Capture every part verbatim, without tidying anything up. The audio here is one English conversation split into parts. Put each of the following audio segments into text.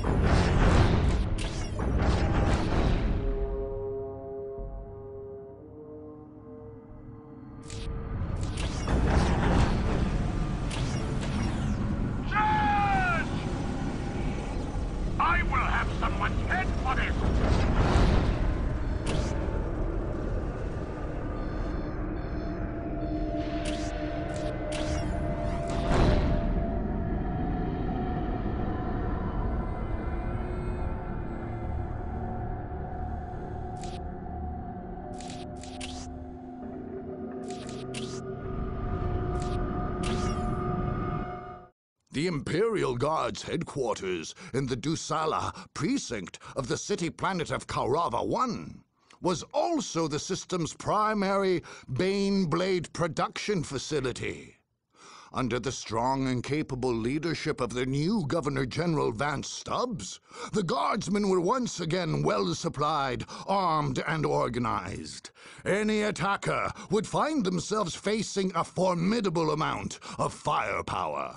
The Imperial Guard's headquarters in the Dusala precinct of the city planet of Kaurava one was also the system's primary Bane Blade production facility. Under the strong and capable leadership of the new Governor-General Vance Stubbs, the Guardsmen were once again well-supplied, armed, and organized. Any attacker would find themselves facing a formidable amount of firepower.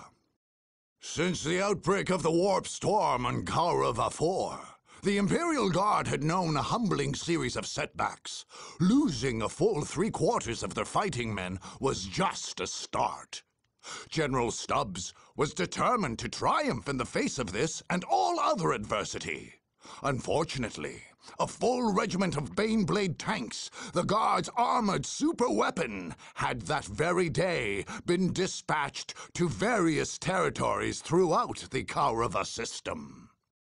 Since the outbreak of the Warp Storm on Kaurava four, the Imperial Guard had known a humbling series of setbacks. Losing a full three-quarters of their fighting men was just a start. General Stubbs was determined to triumph in the face of this and all other adversity. Unfortunately, a full regiment of Baneblade tanks, the Guard's armored superweapon, had that very day been dispatched to various territories throughout the Kaurava system.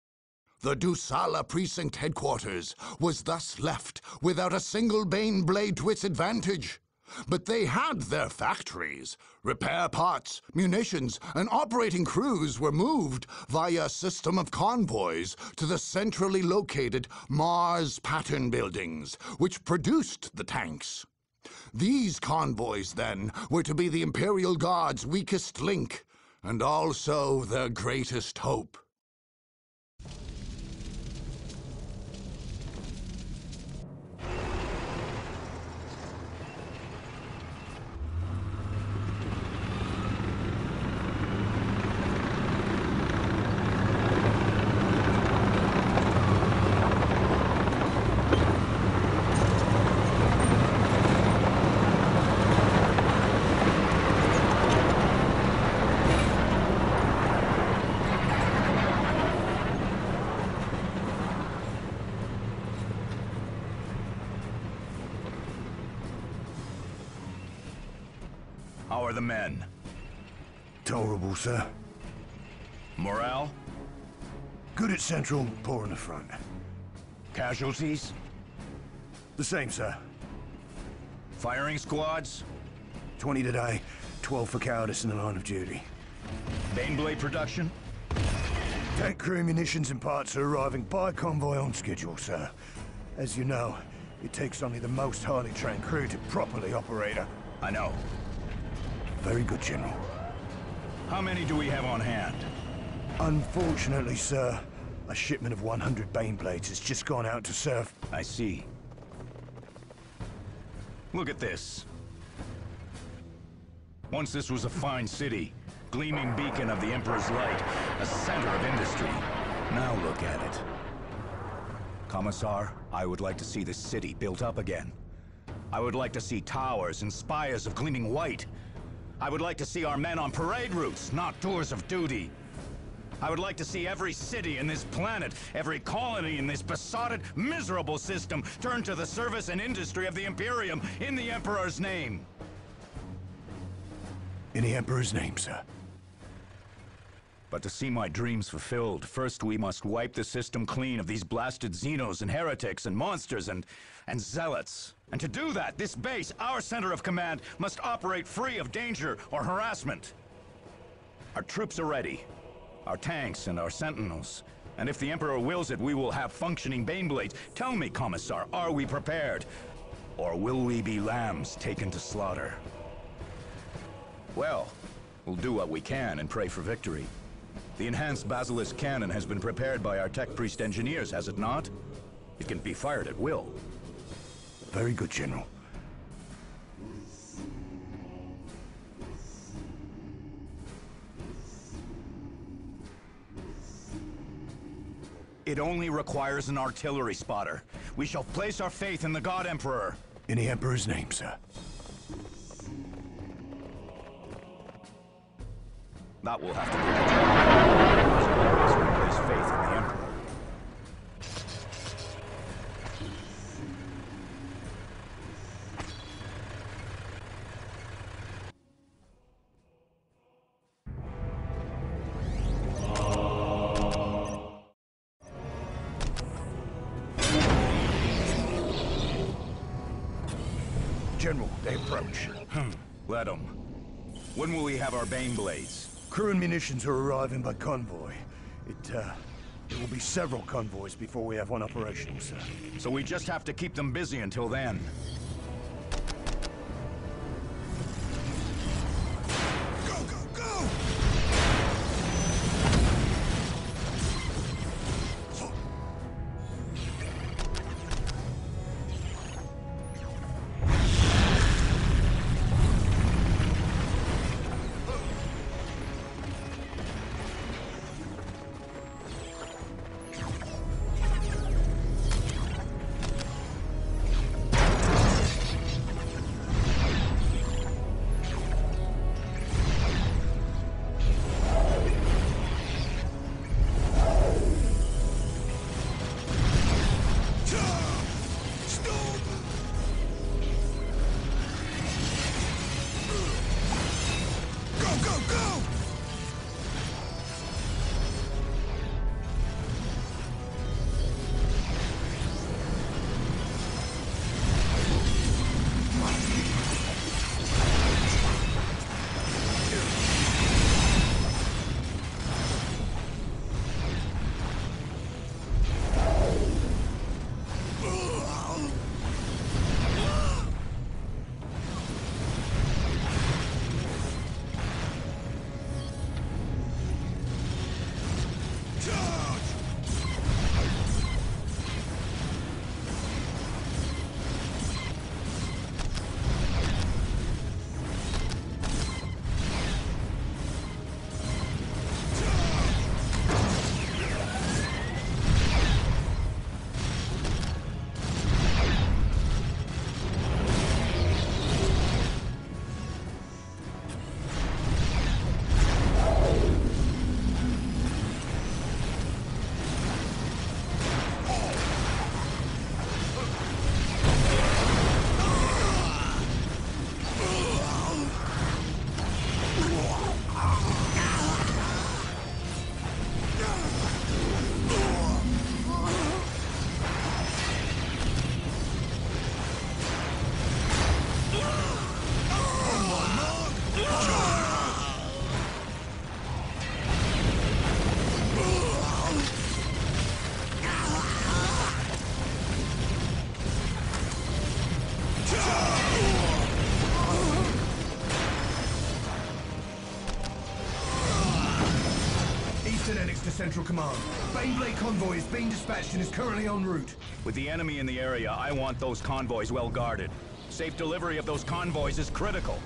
The Dusala Precinct headquarters was thus left without a single Baneblade to its advantage. But they had their factories. Repair parts, munitions, and operating crews were moved via a system of convoys to the centrally located Mars pattern buildings, which produced the tanks. These convoys, then, were to be the Imperial Guard's weakest link, and also their greatest hope. How are the men? Tolerable, sir. Morale? Good at central, poor in the front. Casualties? The same, sir. Firing squads? Twenty today, twelve for cowardice in the line of duty. Baneblade production? Tank crew, munitions and parts are arriving by convoy on schedule, sir. As you know, it takes only the most highly trained crew to properly operate a... I know. Very good, General. How many do we have on hand? Unfortunately, sir, a shipment of one hundred Baneblades has just gone out to serve. I see. Look at this. Once this was a fine city, gleaming beacon of the Emperor's light, a center of industry. Now look at it. Commissar, I would like to see this city built up again. I would like to see towers and spires of gleaming white. I would like to see our men on parade routes, not tours of duty. I would like to see every city in this planet, every colony in this besotted, miserable system turn to the service and industry of the Imperium in the Emperor's name. In the Emperor's name, sir. But to see my dreams fulfilled, first we must wipe the system clean of these blasted Xenos and heretics and monsters and... and zealots. And to do that, this base, our center of command, must operate free of danger or harassment. Our troops are ready. Our tanks and our sentinels. And if the Emperor wills it, we will have functioning Baneblades. Tell me, Commissar, are we prepared? Or will we be lambs taken to slaughter? Well, we'll do what we can and pray for victory. The enhanced Basilisk cannon has been prepared by our tech priest engineers, has it not? It can be fired at will. Very good, General. It only requires an artillery spotter. We shall place our faith in the God Emperor. In the Emperor's name, sir. That will have to be the job. So we place faith in the Emperor. General, they approach. Hmm. Let them. When will we have our Bane Blades? Crew and munitions are arriving by convoy. It, uh, it will be several convoys before we have one operational, sir. So we just have to keep them busy until then. Go, go, go! To Central Command. Baneblade convoy is being dispatched and is currently en route. With the enemy in the area, I want those convoys well guarded. Safe delivery of those convoys is critical.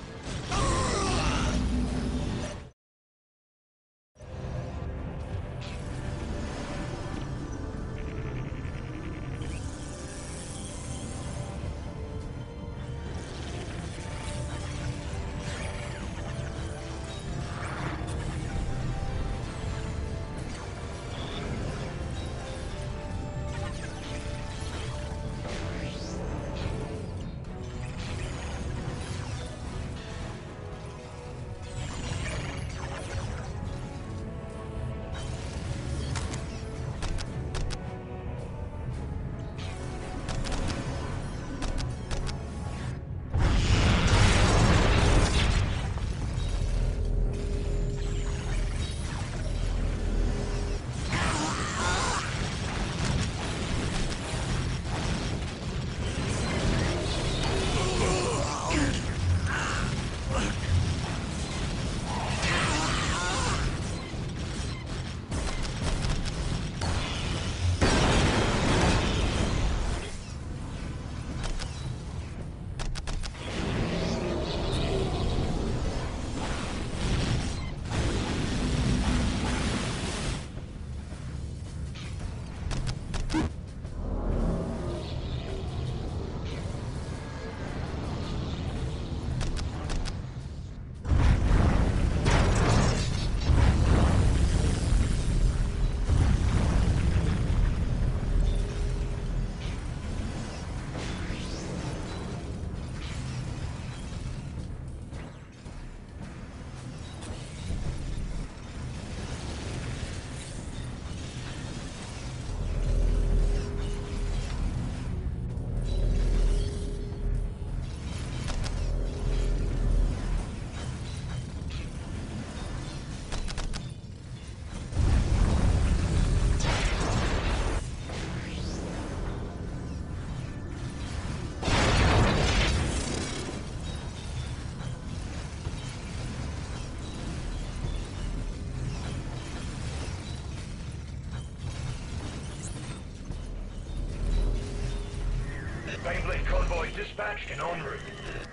Baneblade convoy dispatched and en route.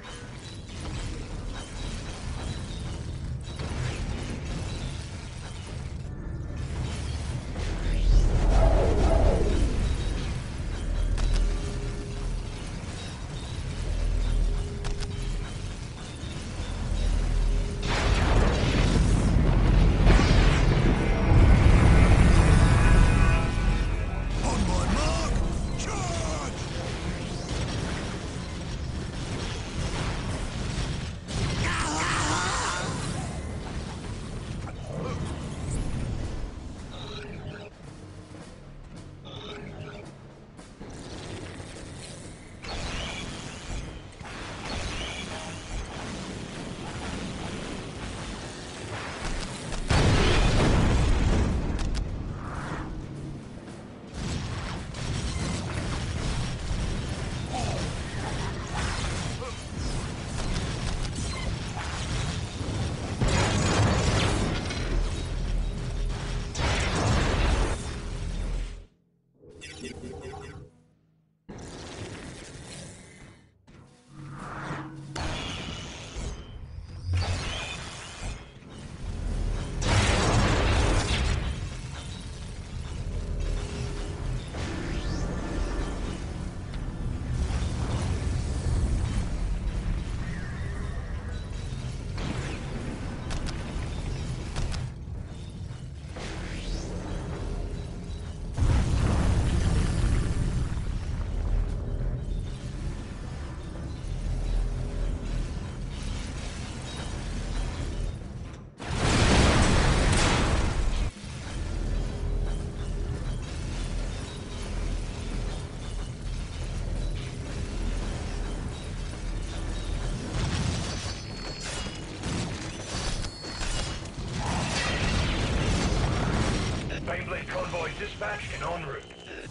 Baneblade convoy dispatched and en route.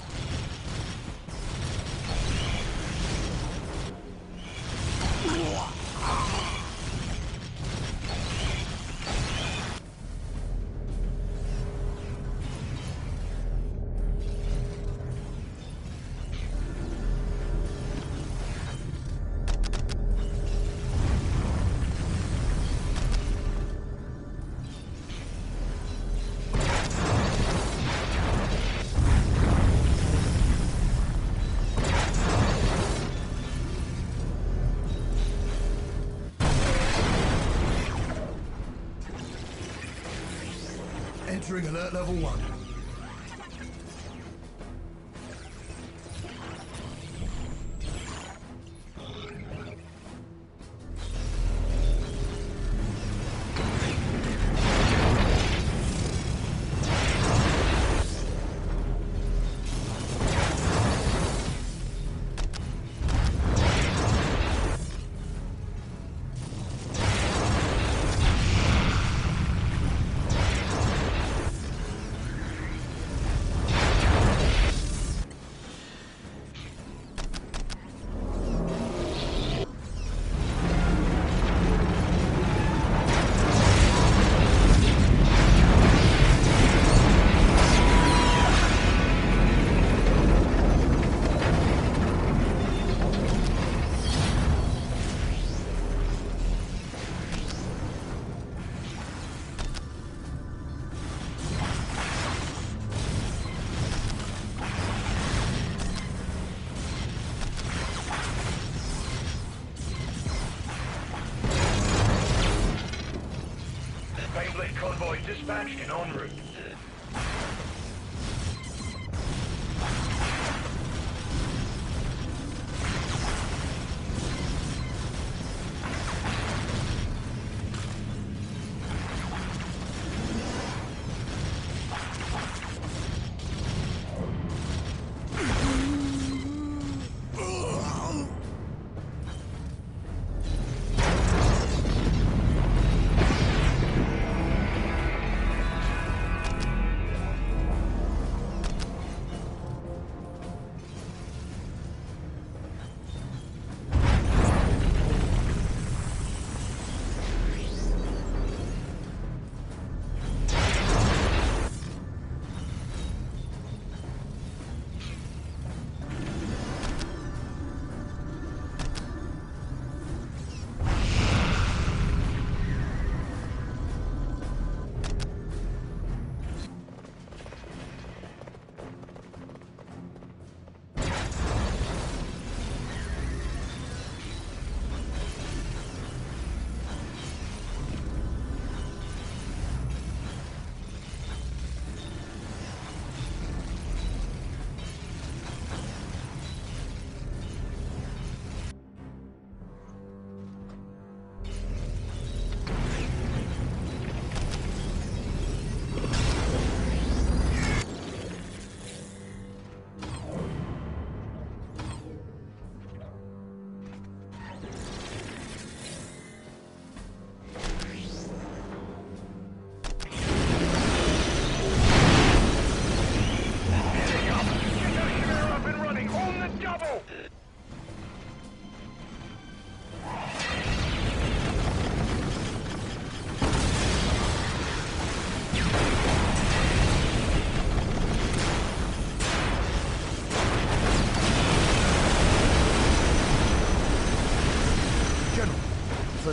Entering alert level one. Baneblade convoy dispatched and en route.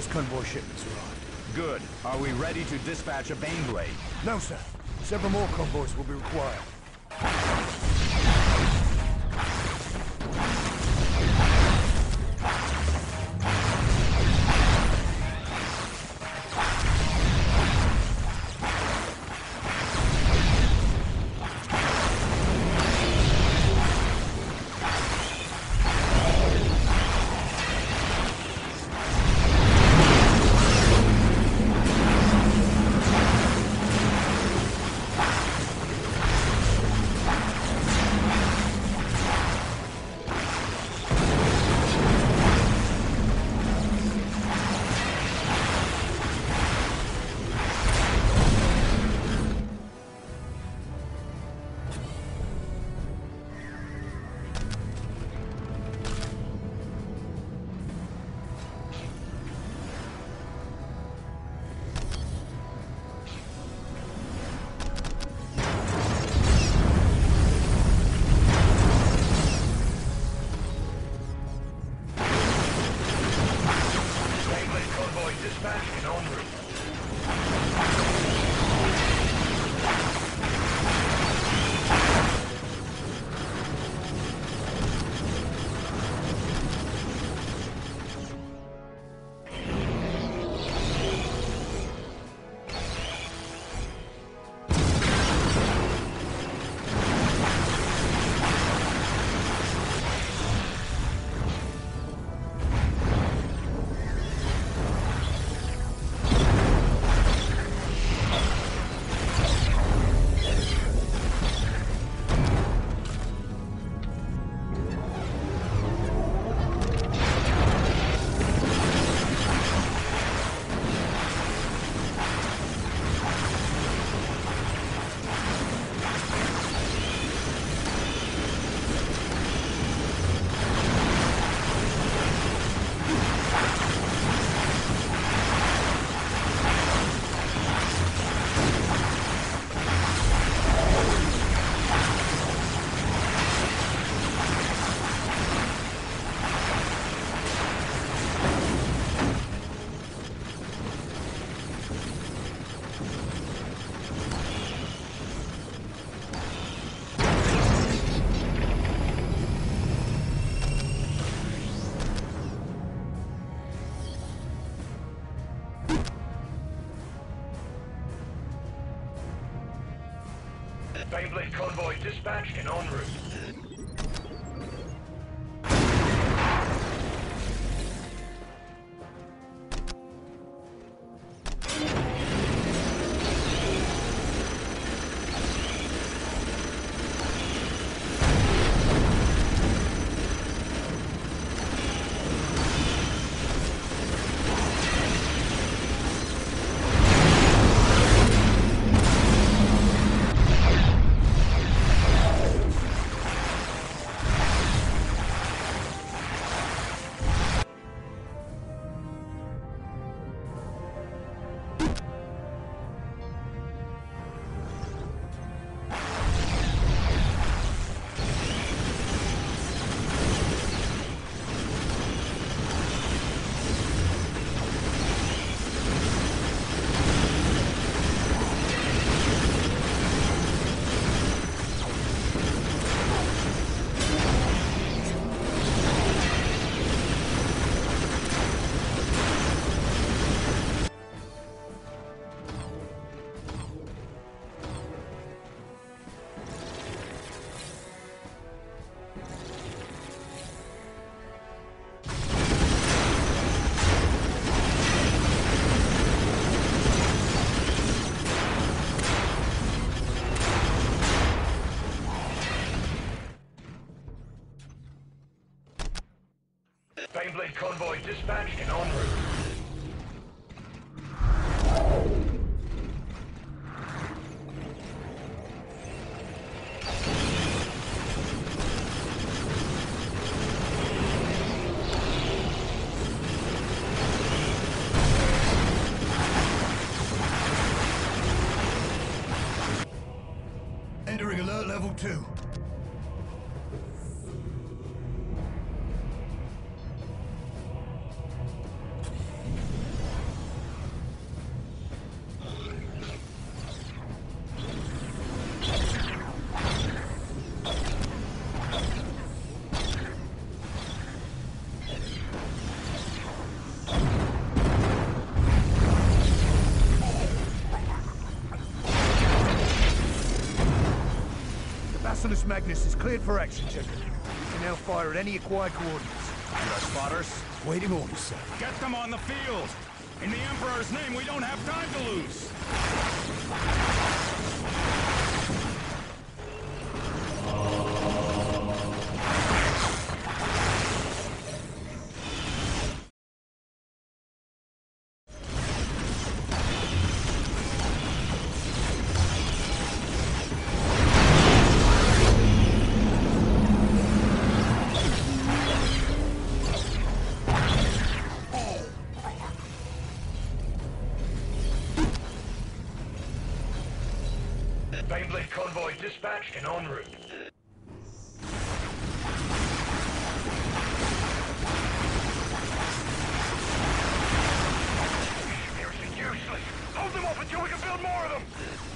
first convoy shipments arrived. Good. Are we ready to dispatch a Baneblade? No, sir. Several more convoys will be required. Baneblade convoy dispatched and en route. Baneblade convoy dispatched and en route. Entering alert level two. Merciless Magnus is cleared for action, General. You can now fire at any acquired coordinates. And our spotters? Waiting orders, sir. Get them on the field! In the Emperor's name, we don't have time to lose! Baneblade convoy dispatched and en route. Seriously useless! Hold them off until we can build more of them!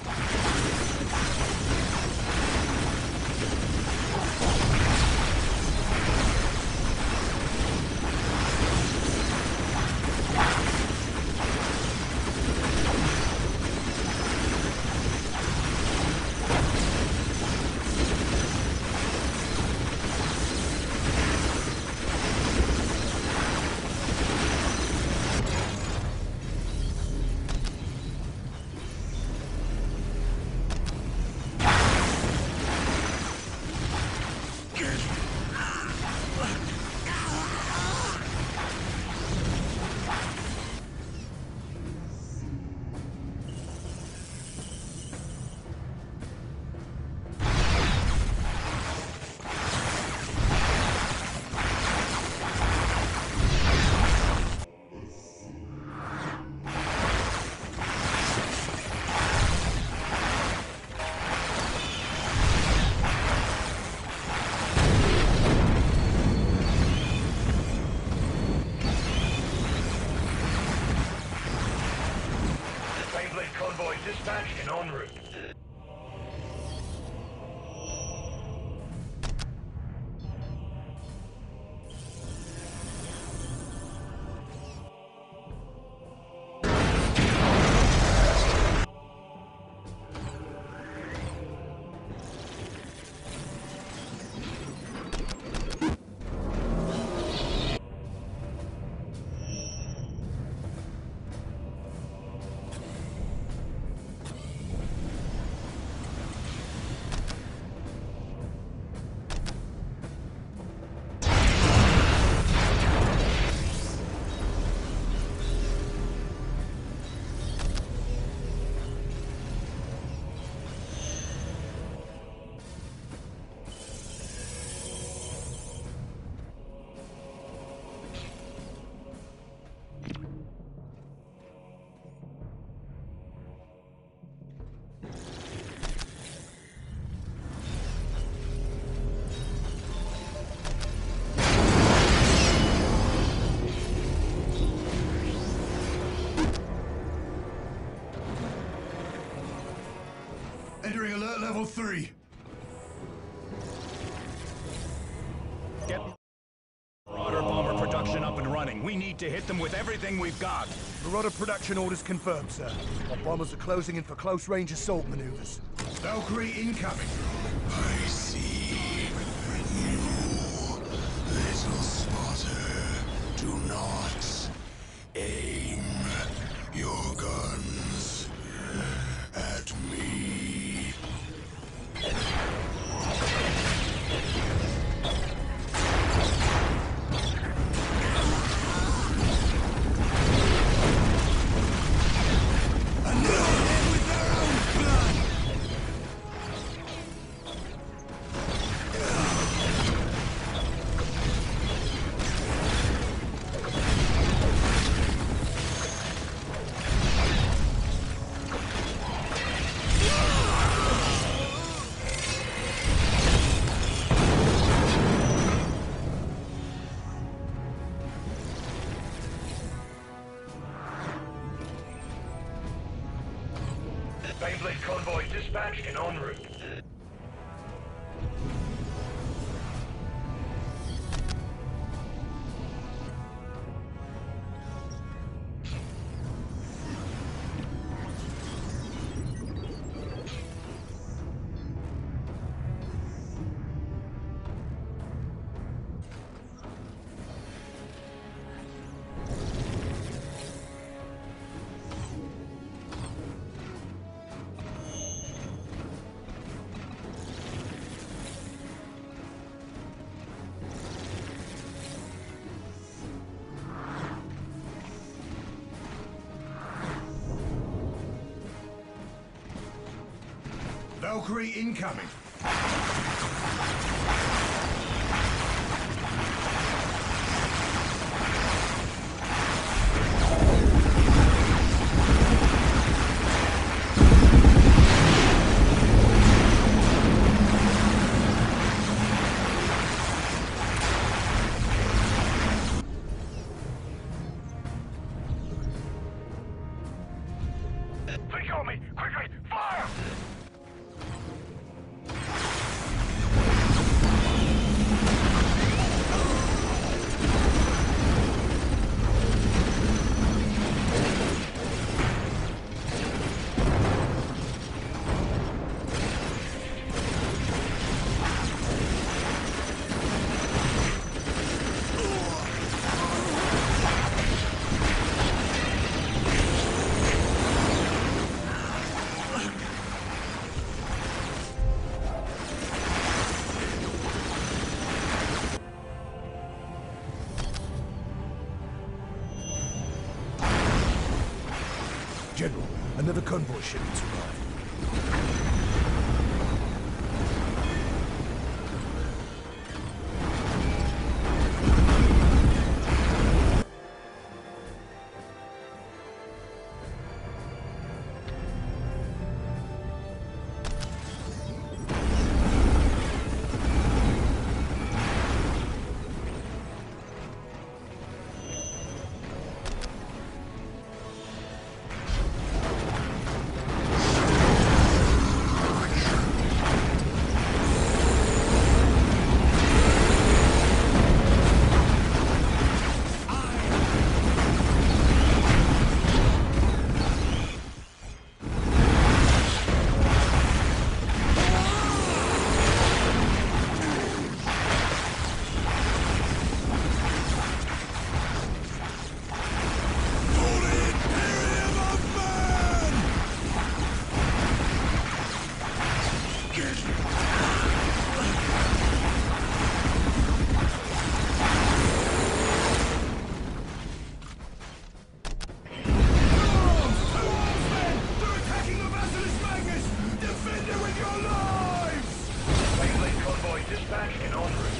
Convoy dispatched and en route. Entering alert level three. Get Marauder bomber production up and running. We need to hit them with everything we've got. Marauder production orders confirmed, sir. Our bombers are closing in for close-range assault maneuvers. Valkyrie incoming. I see you, little spotter. Do not aim your guns at me. Baneblade convoy dispatched and en route. Valkyrie incoming. Think on me! Quickly! Fire! General, another convoy shipment's arrived. Dispatched and en route.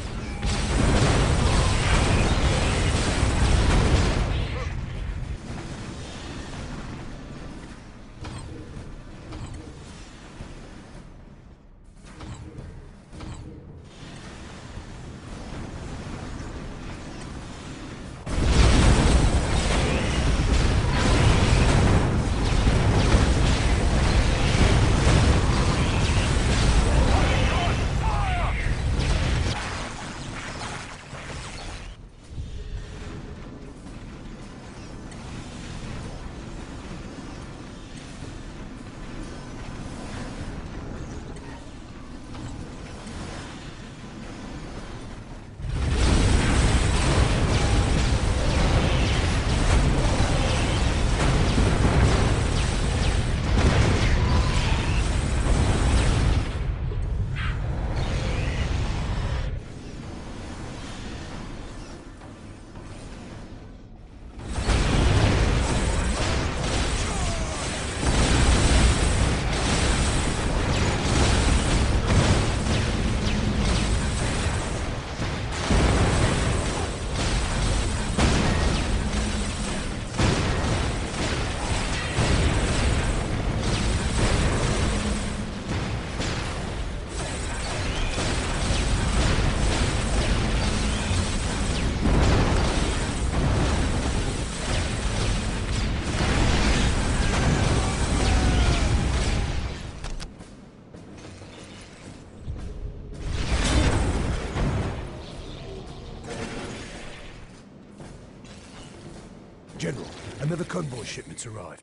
General, another convoy shipment's arrived.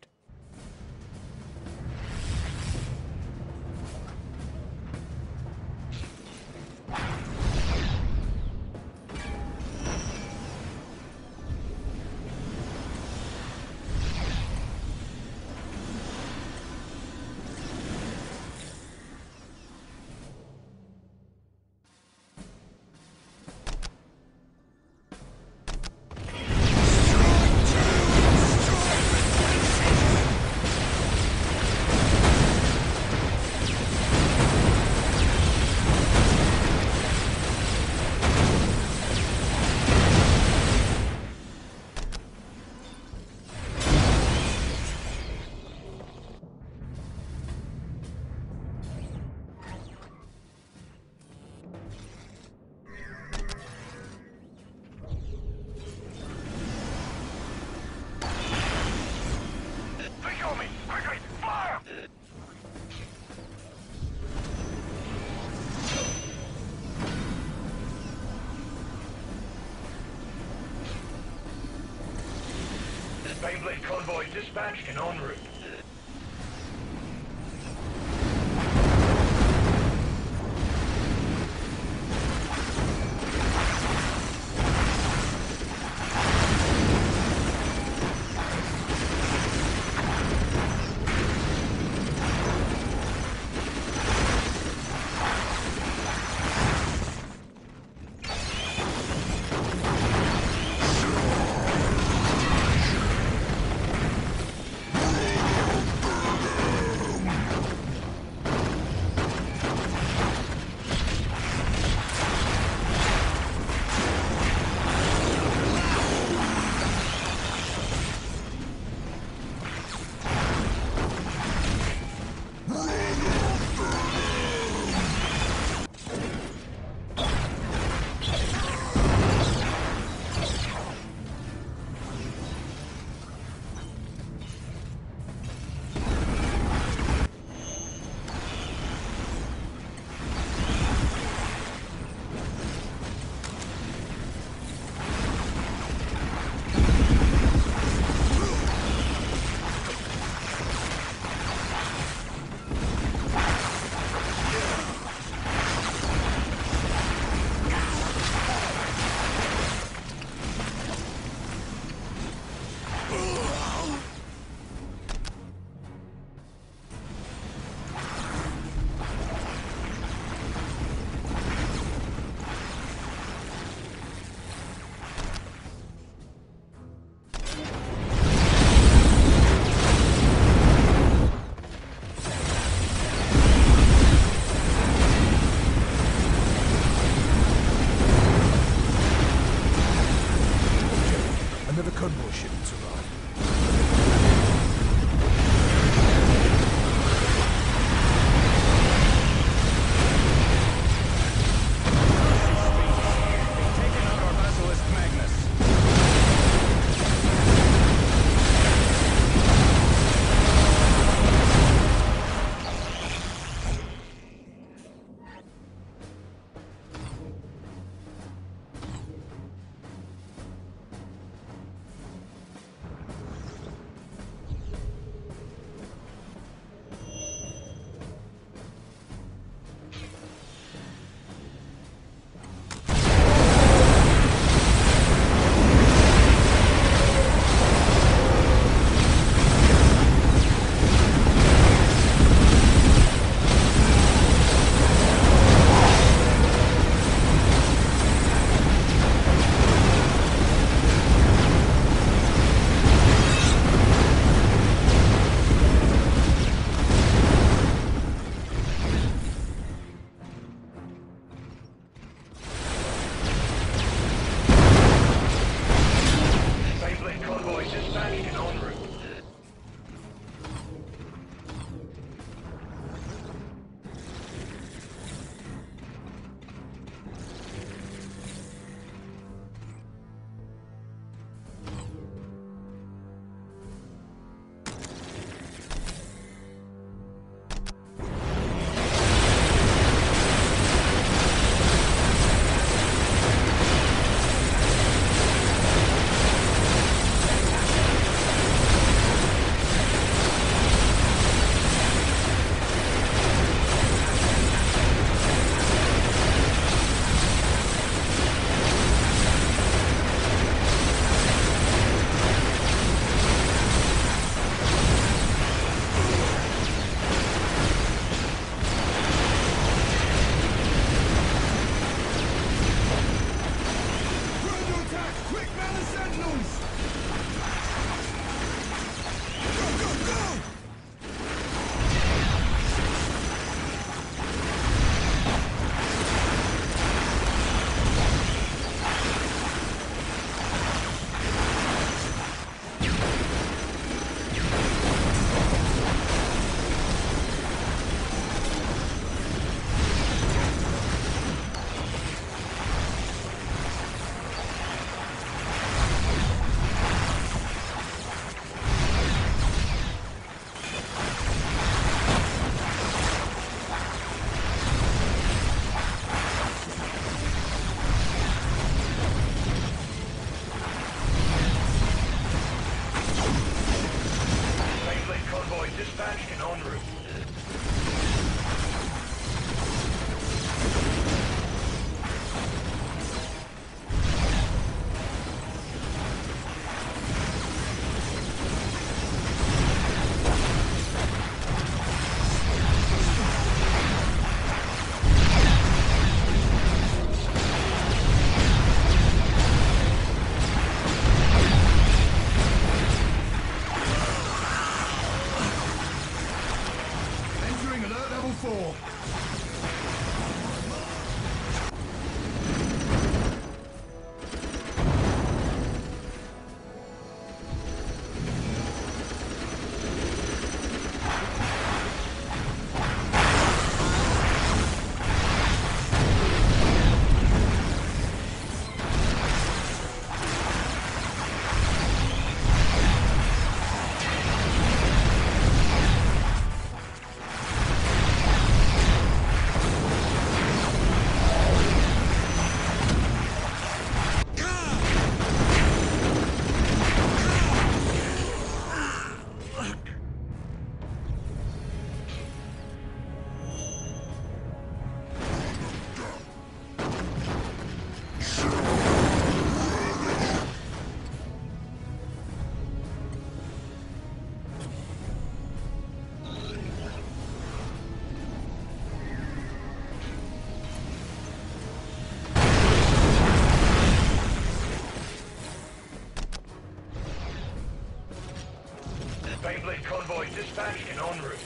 Beyblade convoy dispatched and en route. Roar! dispatched and en route. Baneblade convoy dispatched and en route.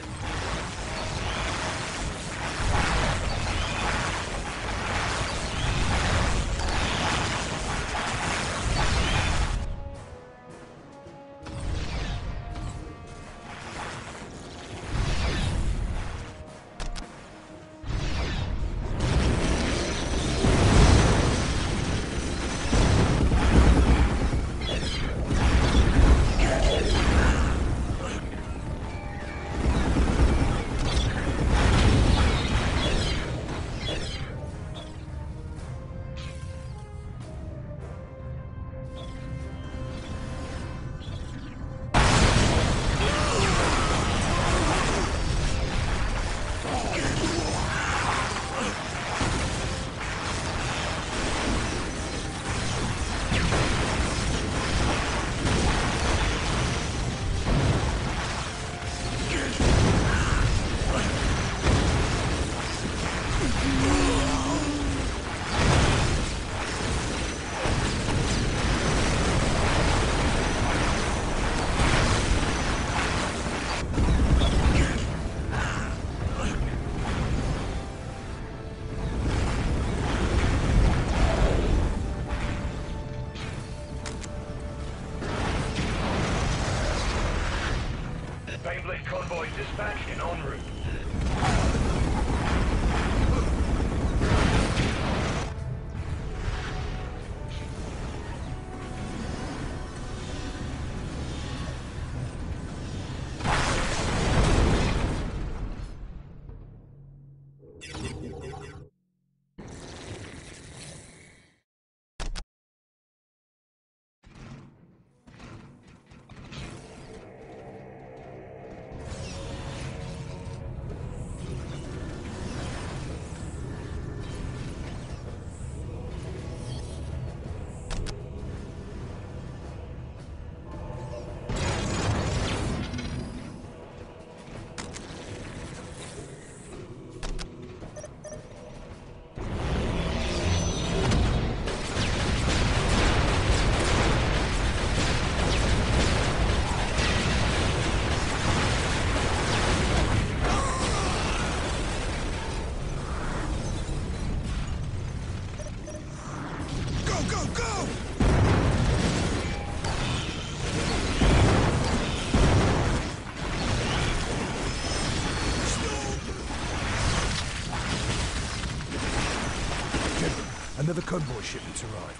Baneblade convoy dispatched and en route. Another convoy shipment's arrived.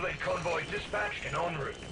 Baneblade convoy dispatched and en route.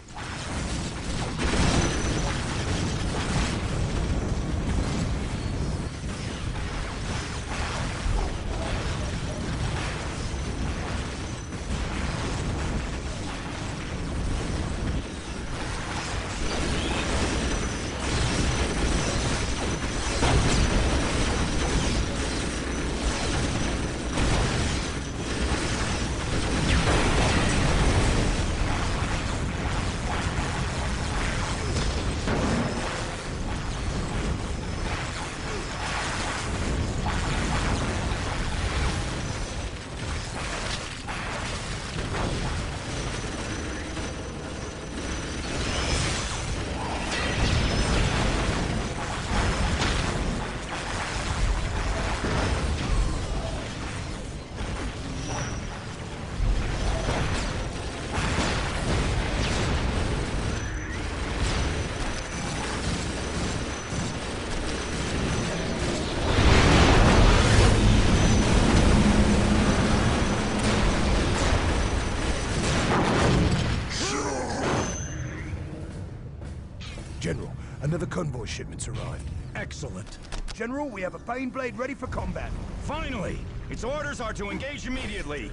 General, another convoy shipment's arrived. Excellent. General, we have a Baneblade ready for combat. Finally! Its orders are to engage immediately.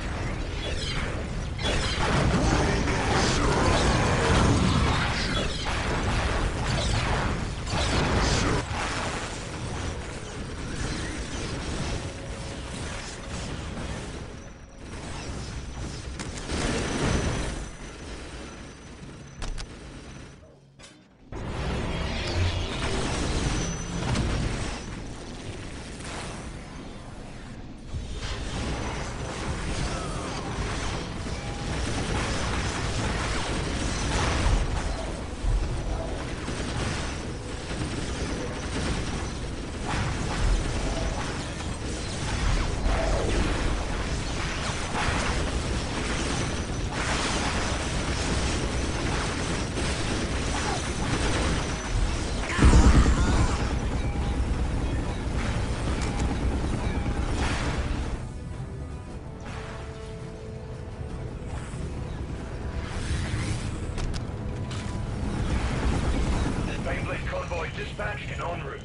Baneblade convoy dispatched and en route.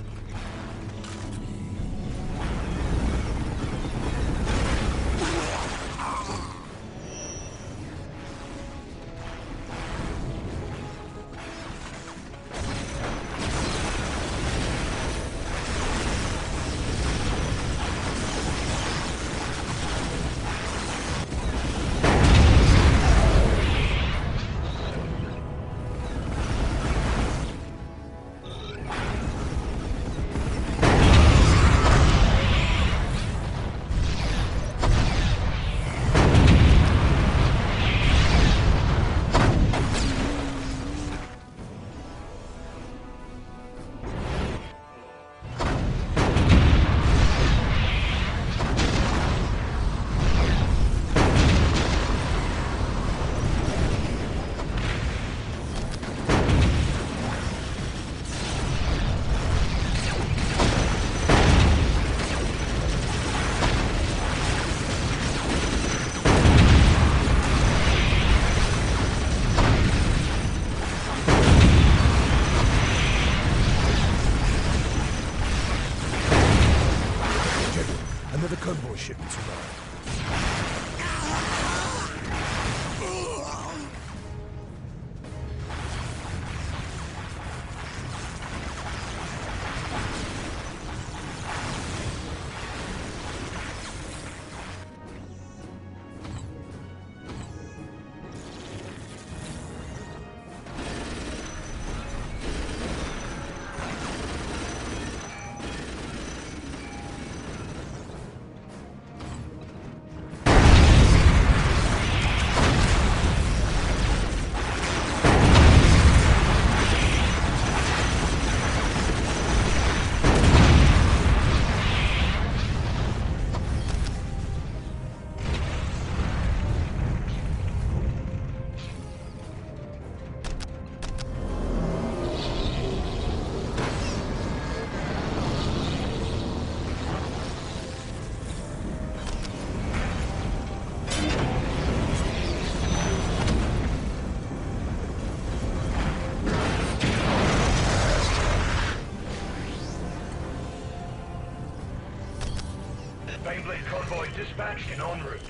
Another convoy shipment's arrived. Baneblade convoy dispatched and en route.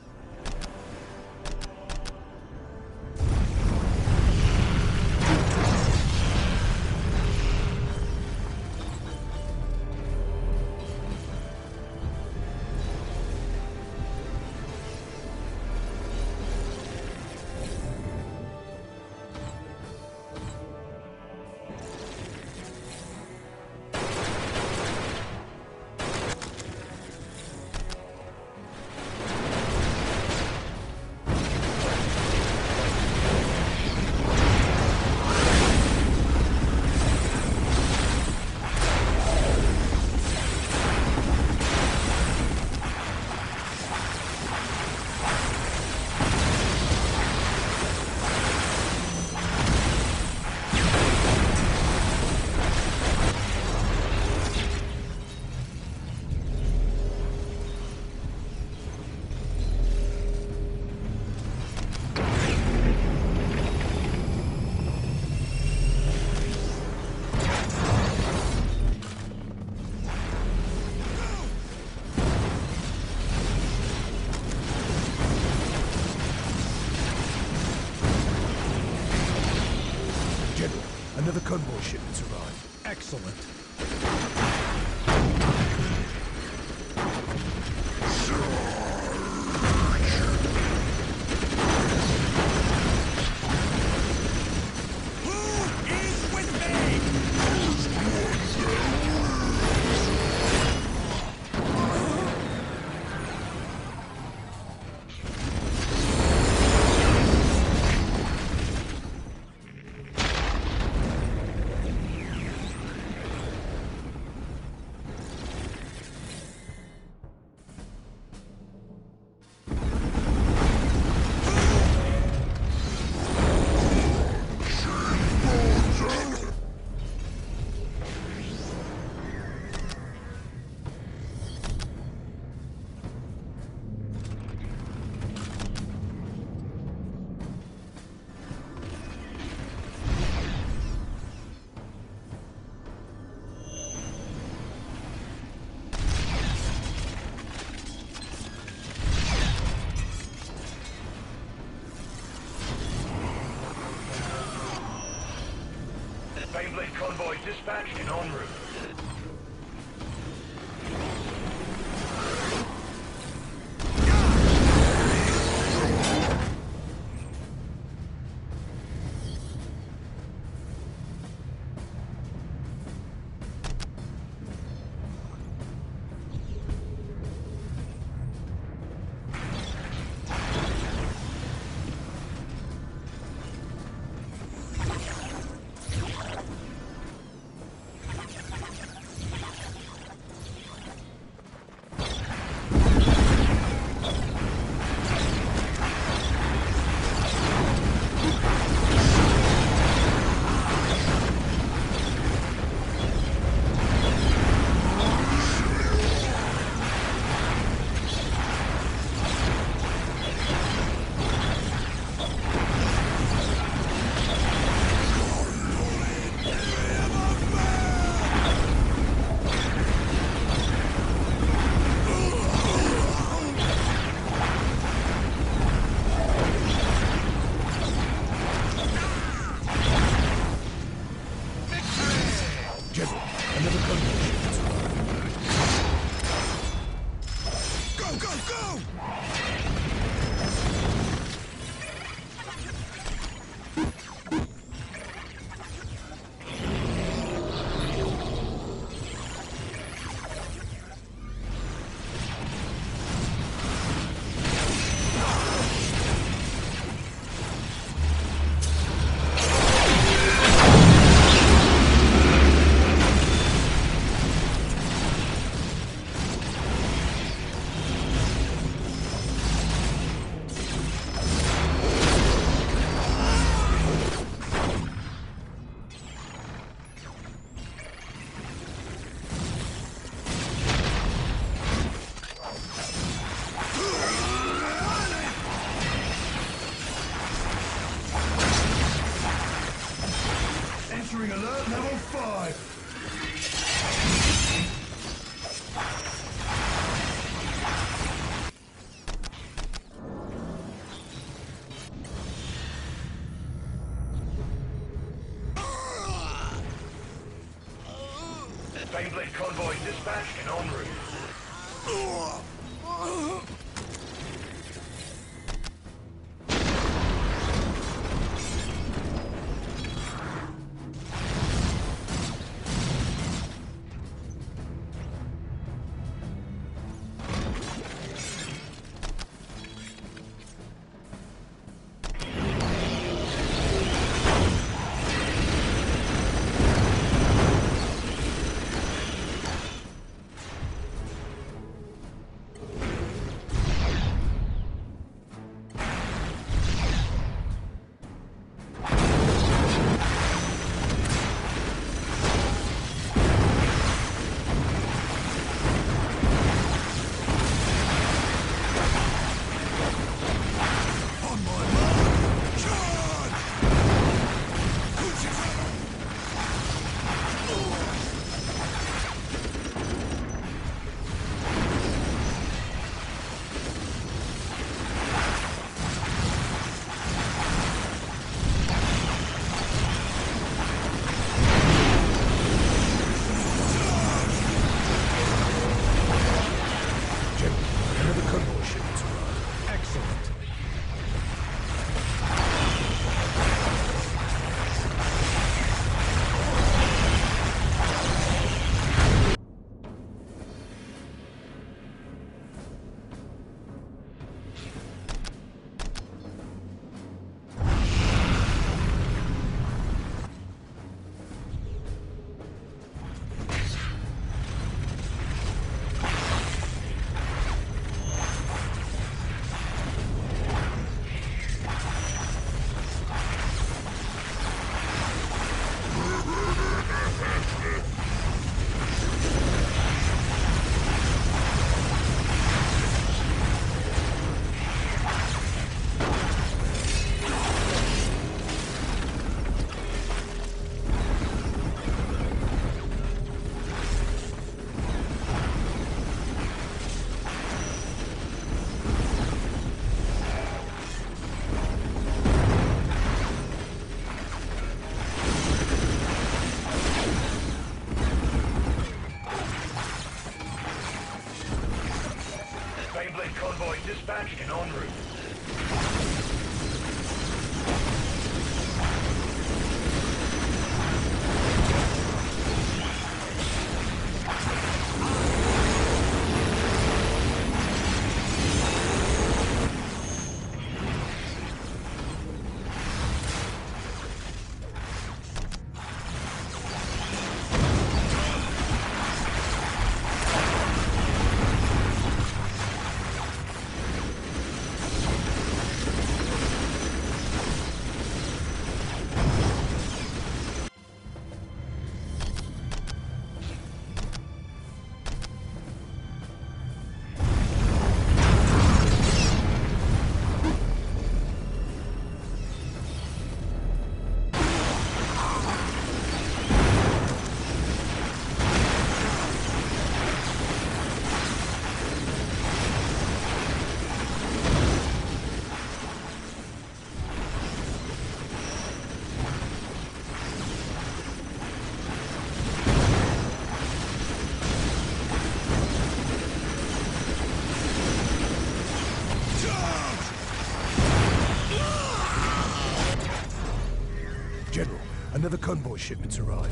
Another convoy shipment's arrived. Excellent. Baneblade convoy dispatched and en route. dispatched and en route. Convoy dispatched and en route. General, another convoy shipment's arrived.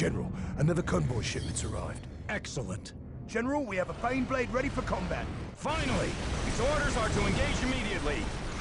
General, another convoy shipment's arrived. Excellent. General, we have a Baneblade ready for combat. Finally! These orders are to engage immediately.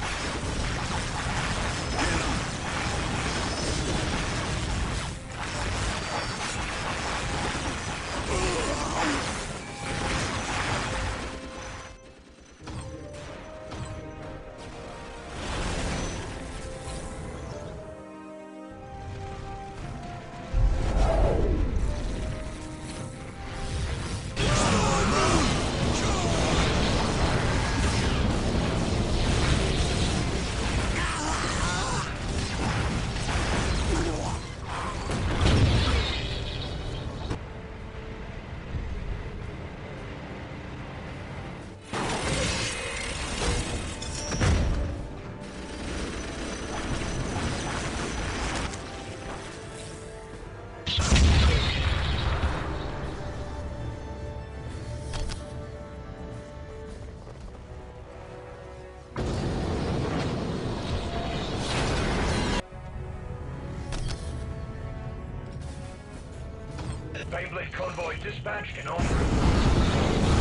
Baneblade convoy dispatched and en route.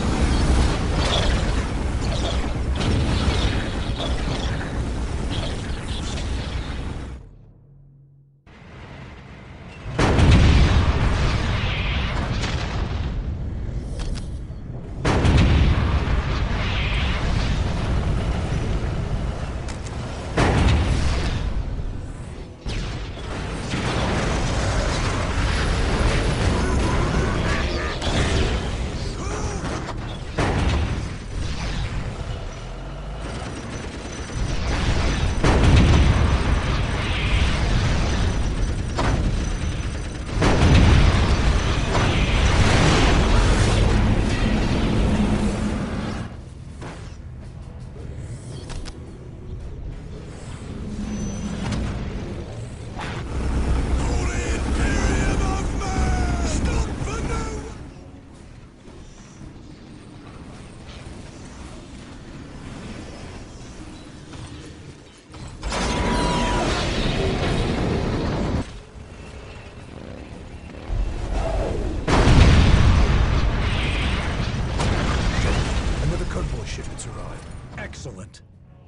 Shipments arrived. Excellent.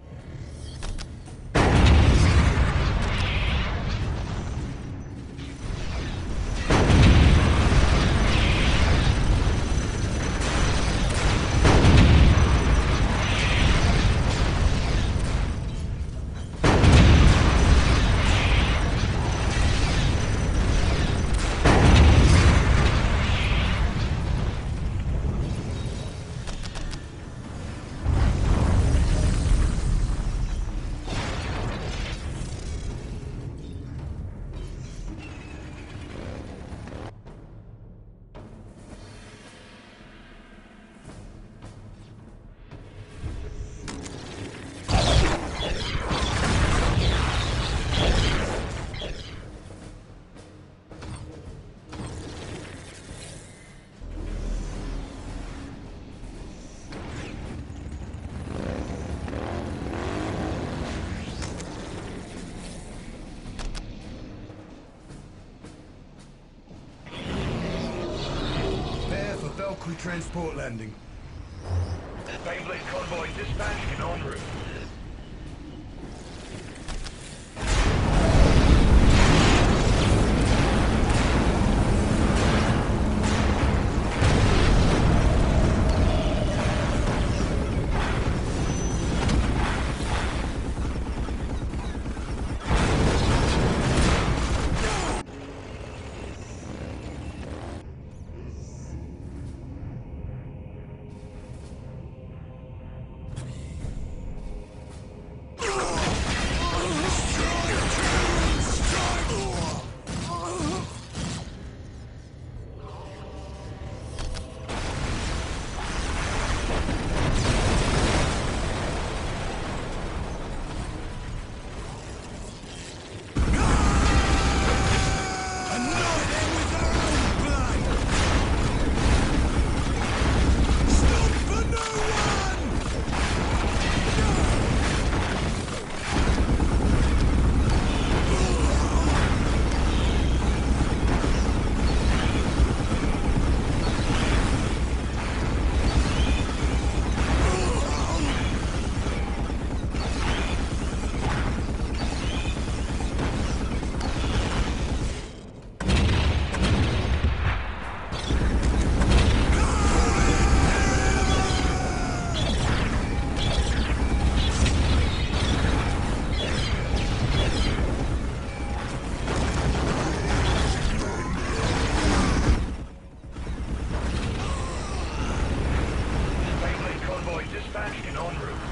Valkyrie transport landing. Baneblade convoy dispatched and en route. dispatched and en route.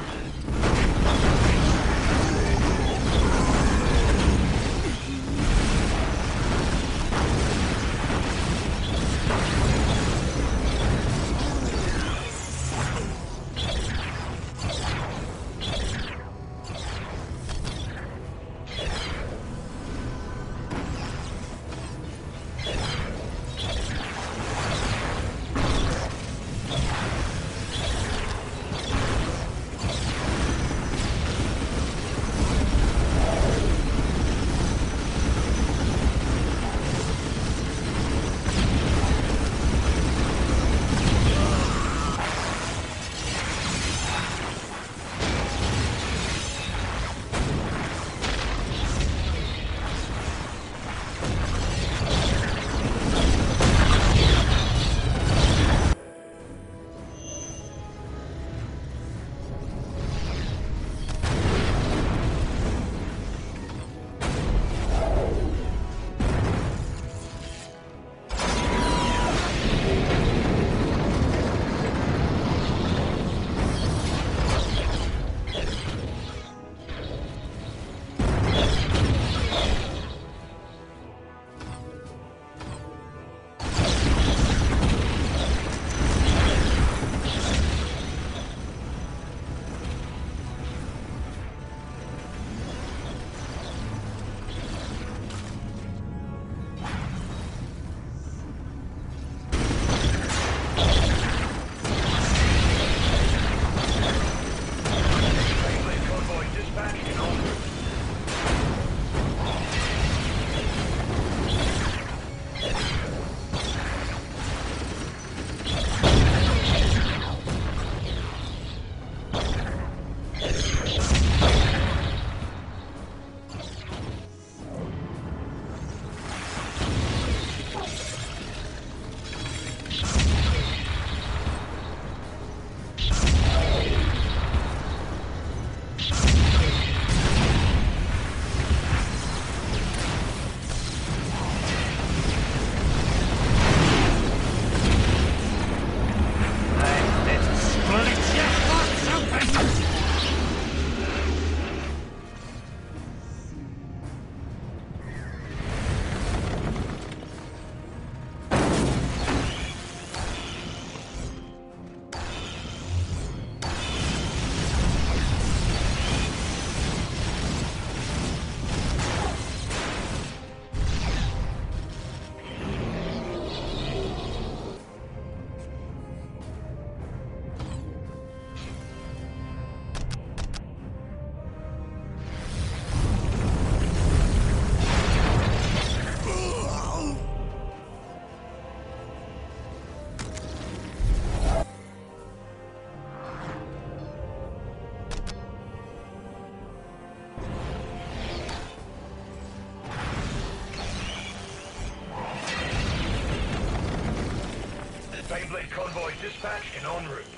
Baneblade convoy dispatched and en route.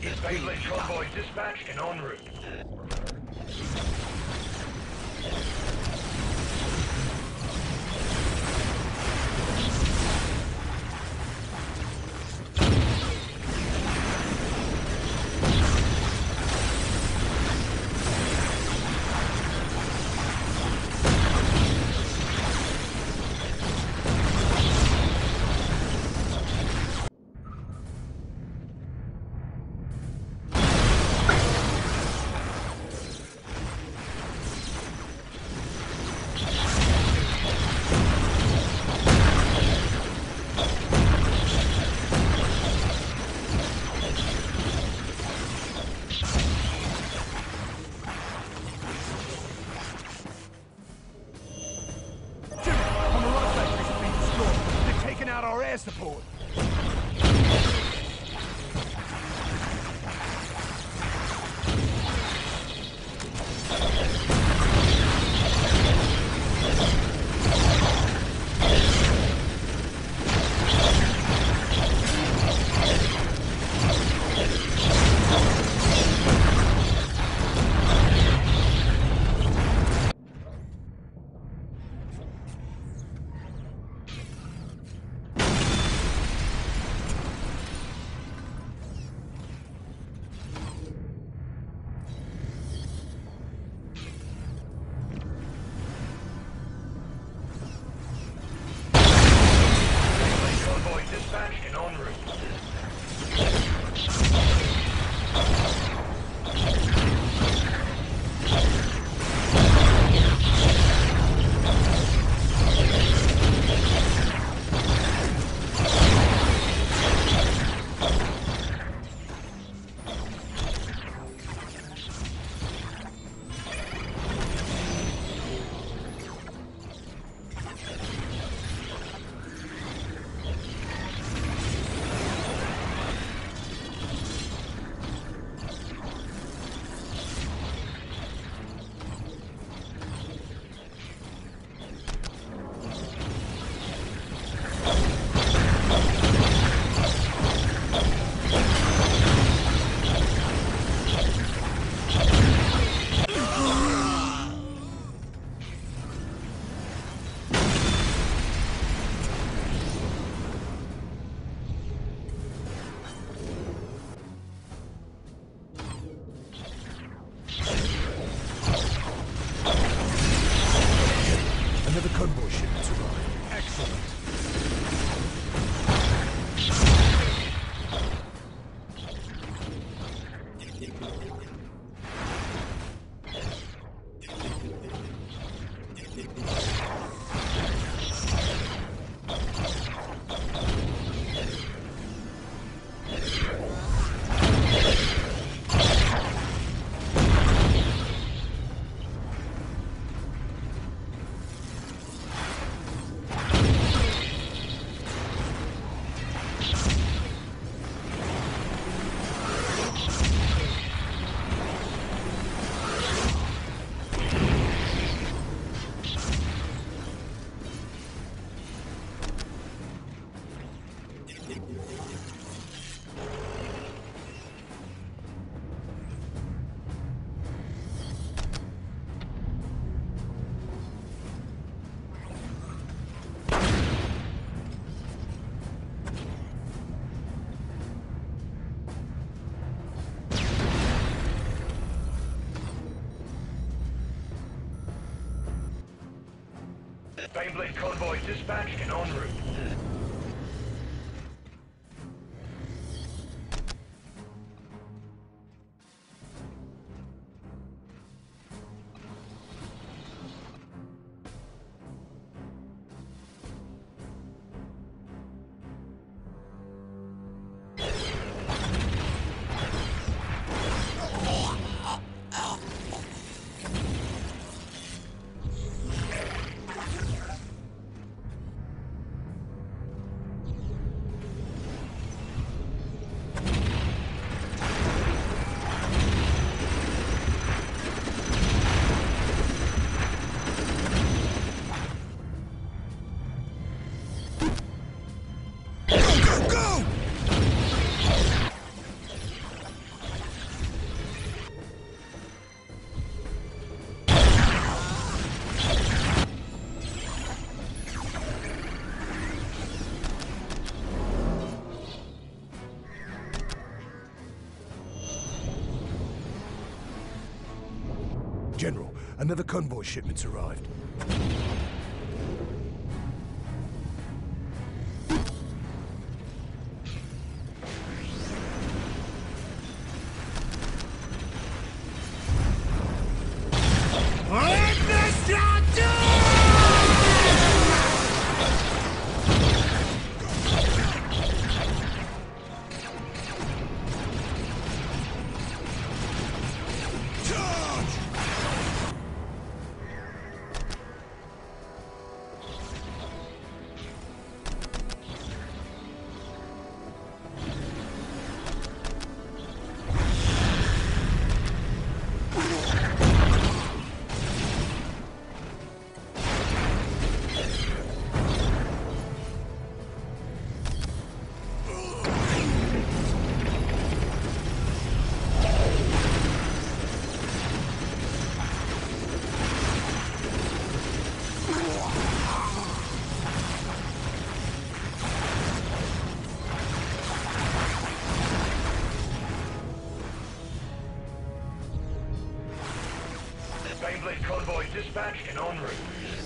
Beyblade convoy dispatched and en route. Support. Dispatched and en route. Another convoy shipment's arrived. Excellent. Beyblade convoy dispatched and en route. Another convoy shipment's arrived. Baneblade convoy dispatched and en route.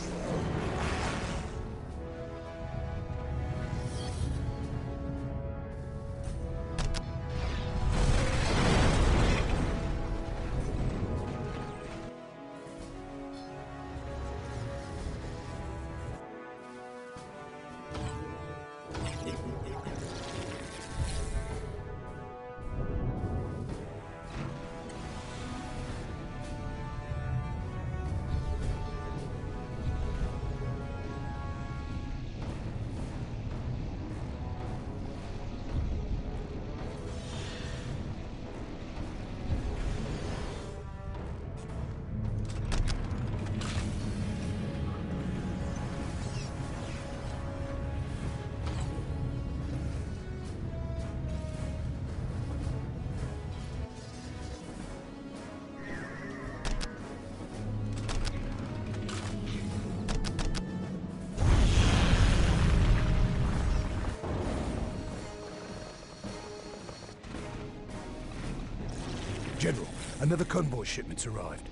General, another convoy shipment's arrived.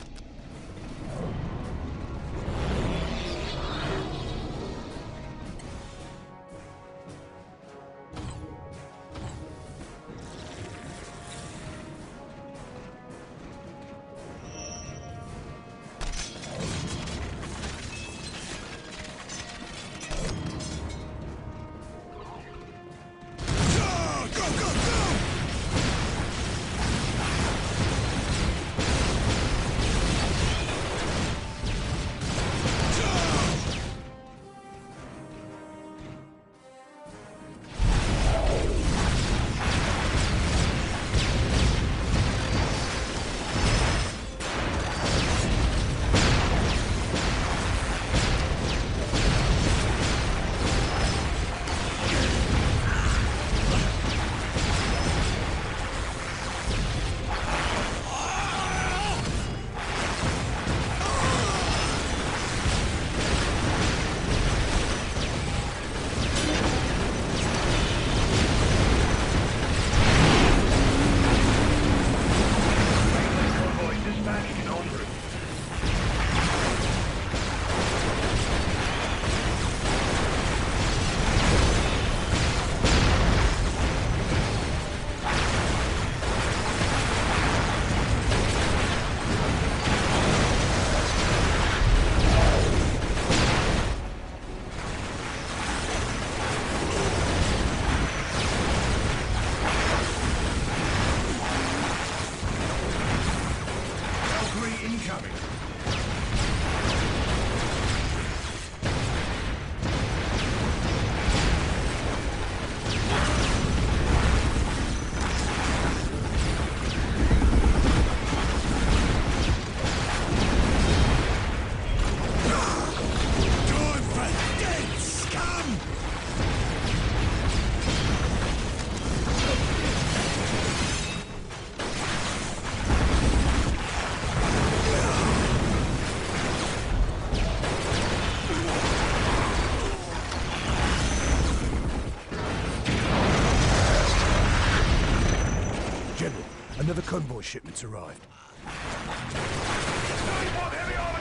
General, another convoy shipment's arrived. Heavy armor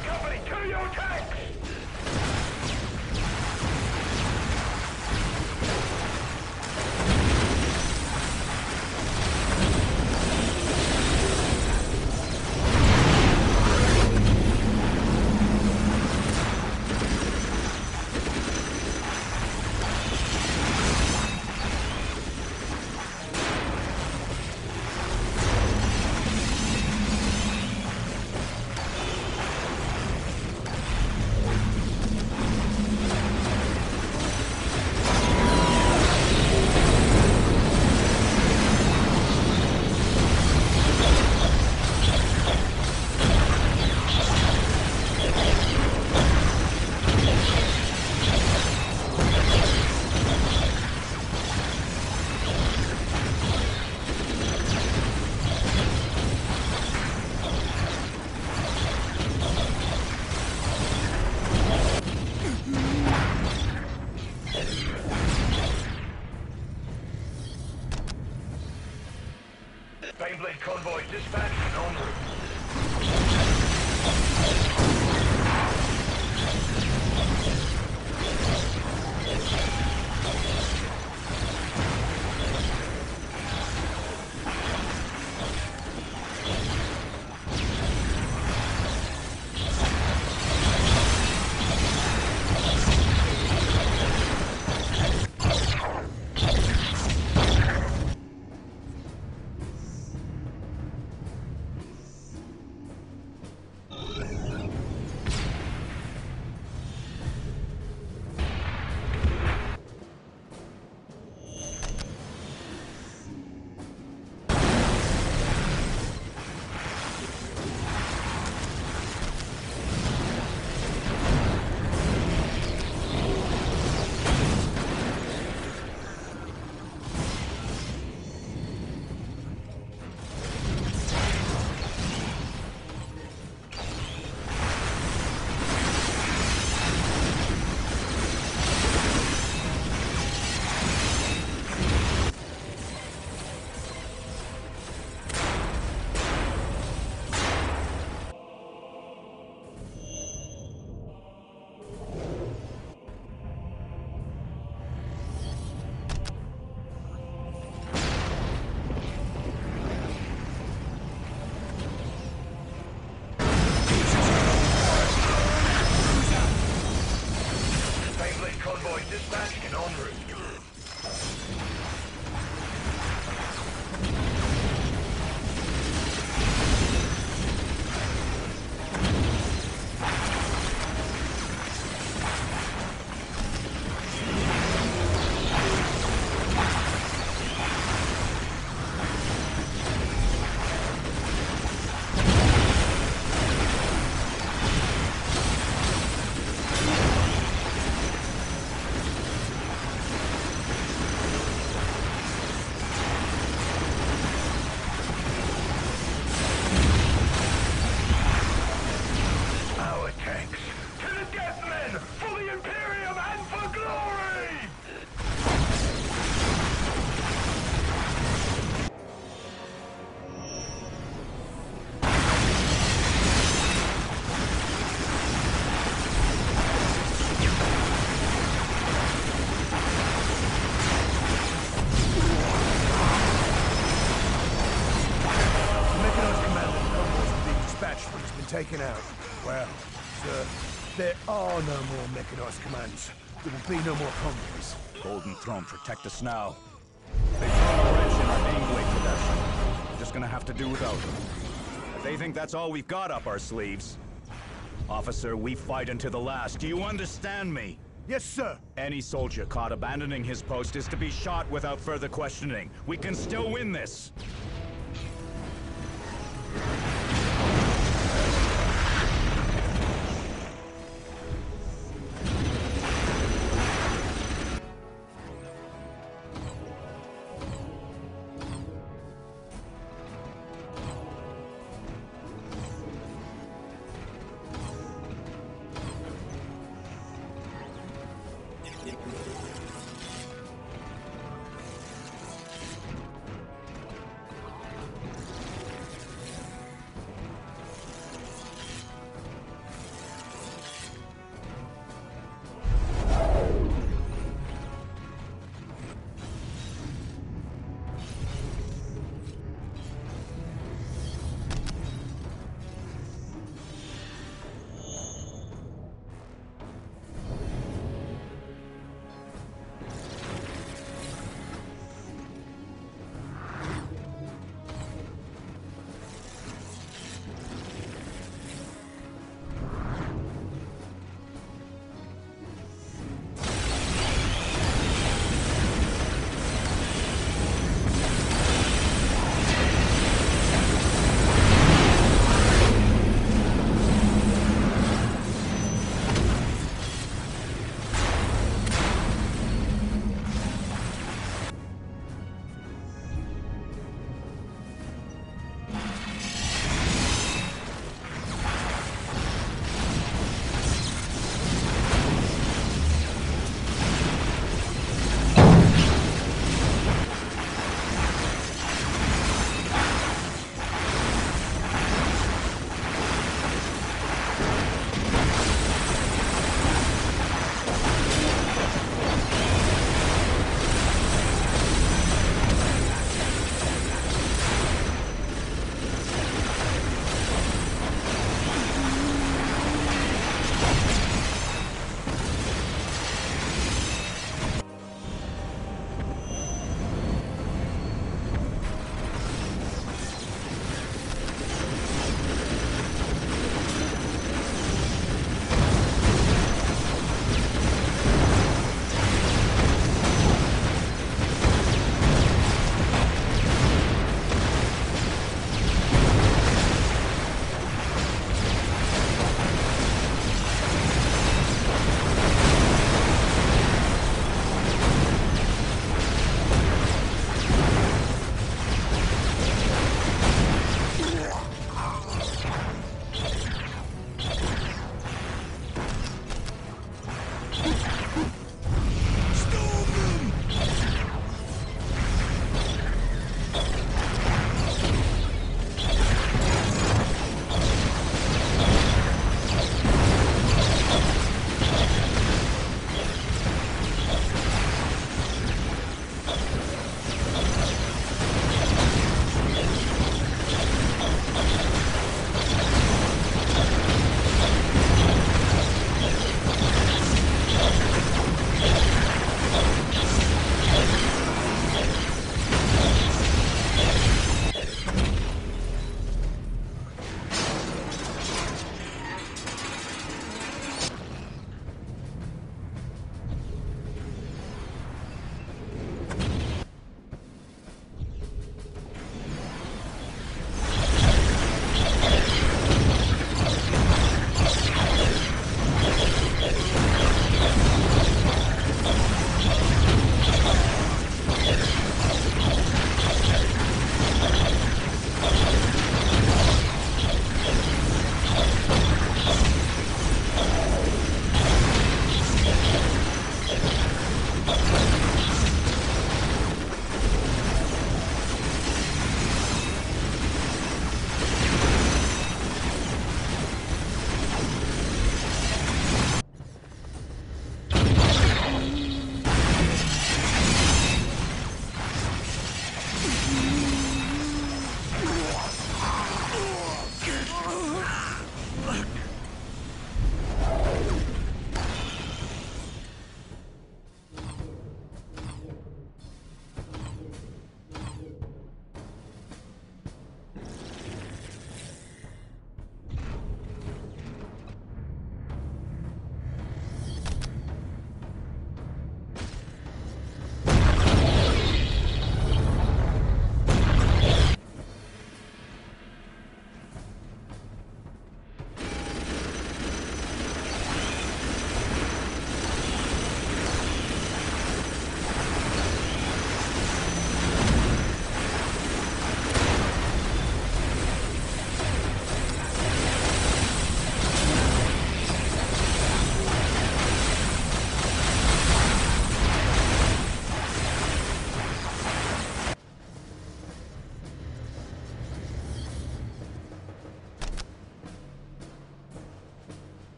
tanks! Baneblade convoy dispatched and en route. Convoy dispatched and en route. For the Imperium and for glory! Mechanized command and convoys are being dispatched, but it's been taken out. Well, sir, there are no more mechanized commands. There will be no more convoys. Golden Throne, protect us now. They throw a wrench in our Baneblade production. We're just gonna have to do without them. If they think that's all we've got up our sleeves. Officer, we fight until the last. Do you understand me? Yes, sir. Any soldier caught abandoning his post is to be shot without further questioning. We can still win this.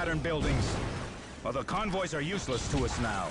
pattern buildings. Well, the convoys are useless to us now.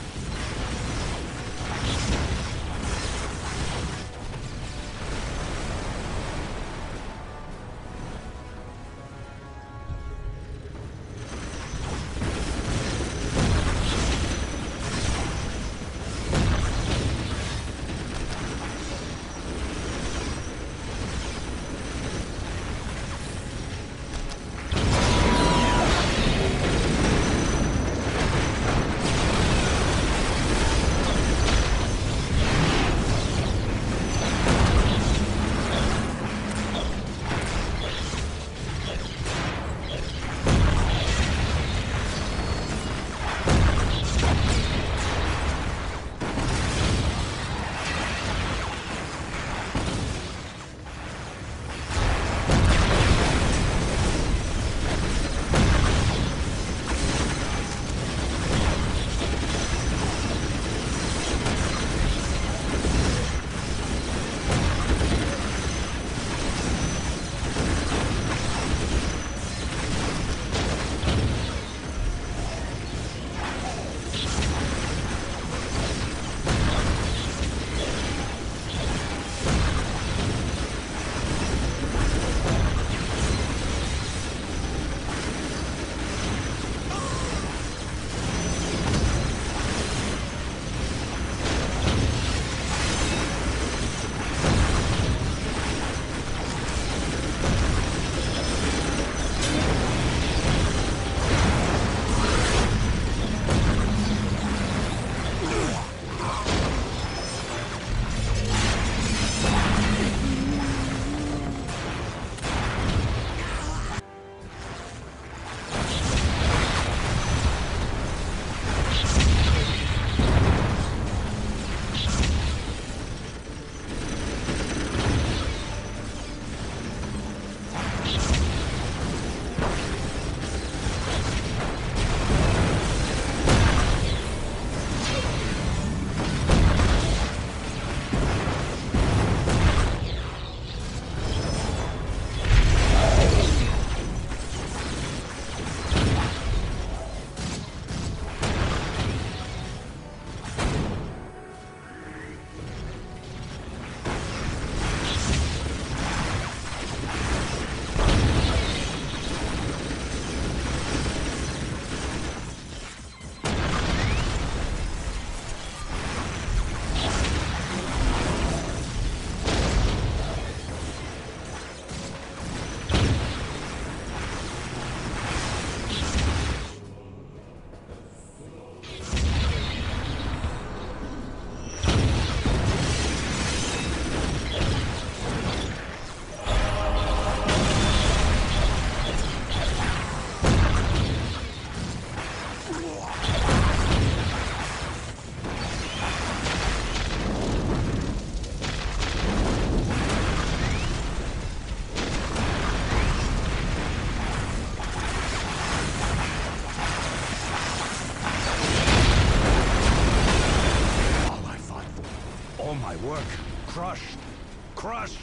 Work crushed, crushed.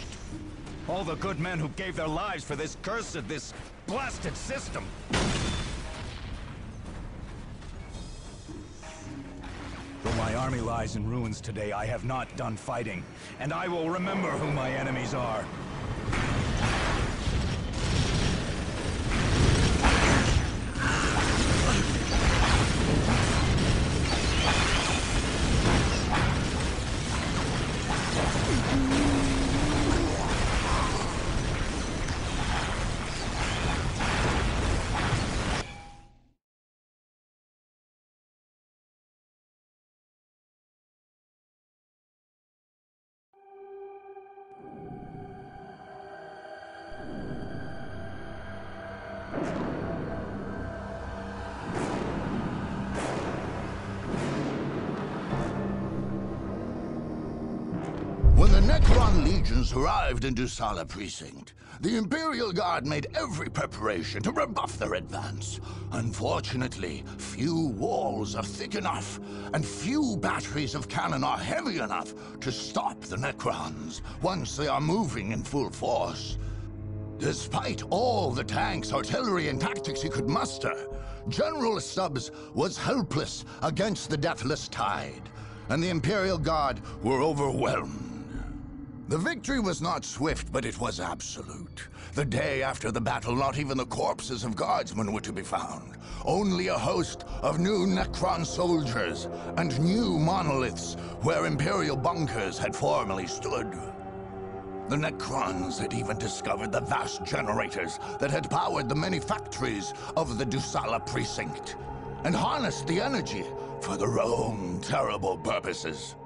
All the good men who gave their lives for this cursed, this blasted system. Though my army lies in ruins today, I have not done fighting, and I will remember who my enemies are. When the Necron legions arrived in Dusala Precinct, the Imperial Guard made every preparation to rebuff their advance. Unfortunately, few walls are thick enough, and few batteries of cannon are heavy enough to stop the Necrons once they are moving in full force. Despite all the tanks, artillery, and tactics he could muster, General Stubbs was helpless against the deathless tide, and the Imperial Guard were overwhelmed. The victory was not swift, but it was absolute. The day after the battle, not even the corpses of guardsmen were to be found. Only a host of new Necron soldiers and new monoliths where Imperial bunkers had formerly stood. The Necrons had even discovered the vast generators that had powered the many factories of the Dusala precinct, and harnessed the energy for their own terrible purposes.